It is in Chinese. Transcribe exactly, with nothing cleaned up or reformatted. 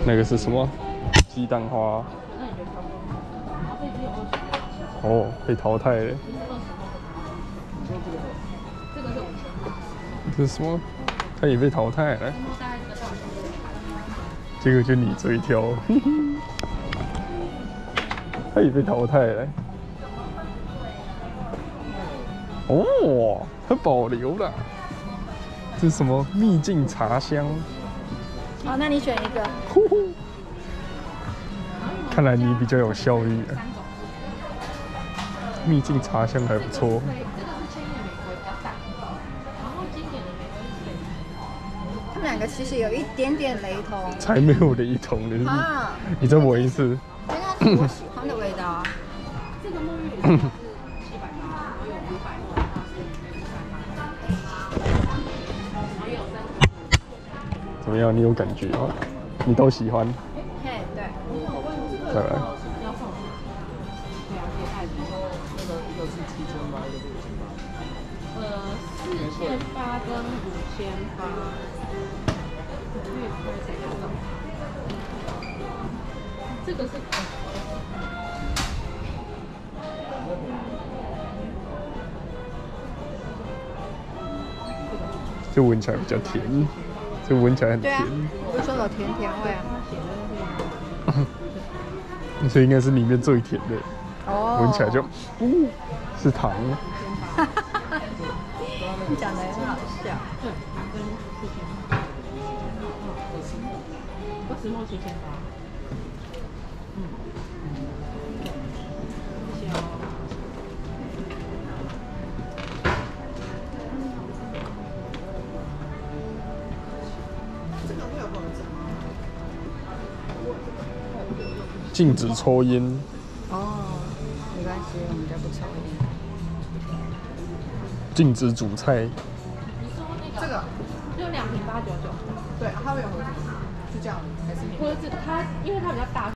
那个是什么？鸡蛋花。哦，被淘汰了。这是什么？它也被淘汰了。这个就你最挑，它也被淘汰了。哦，它保留了。这是什么？秘境茶香。 好，那你选一个。 呼呼，看来你比较有效率啊。秘境茶香还不错。 他们两个其实有一点点雷同。 才没有雷同呢！ 啊， 你再闻一次。 应该是我喜欢的味道啊。这个沐浴乳是七百八，然后有五百沫，它是三百。 怎么样？你有感觉吗？你都喜欢？ 嘿，对。 再来。 呃，四千八跟五千八，月开才看到。这个是。 这闻起来比较甜，这闻起来很甜。 对啊，我不是说有甜甜味啊。 所以应该是里面最甜的。 哦。 闻起来就，呜，是糖。 你讲的很好笑。 对，糖跟四千八。二十末七千八。嗯。谢谢哦。 禁止抽烟。 哦，没关系，我们家不抽烟。 禁止煮菜。 你说那个这个就两瓶八九九。 对，它会有盒子，是这样还是？ 盒子它因为它比较大。